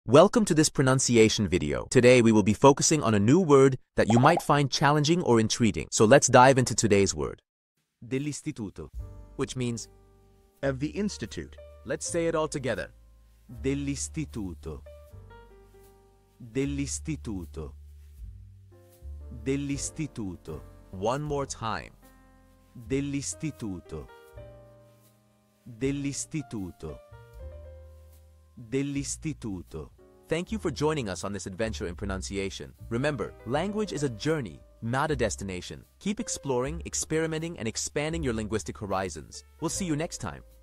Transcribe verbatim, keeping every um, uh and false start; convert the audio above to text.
Welcome to this pronunciation video. Today we will be focusing on a new word that you might find challenging or intriguing. So let's dive into today's word. Dell'istituto, which means of the institute. Let's say it all together. Dell'istituto. Dell'istituto. Dell'istituto. One more time. Dell'istituto. Dell'istituto. Dell'istituto. Thank you for joining us on this adventure in pronunciation. Remember, language is a journey, not a destination. Keep exploring, experimenting, and expanding your linguistic horizons. We'll see you next time.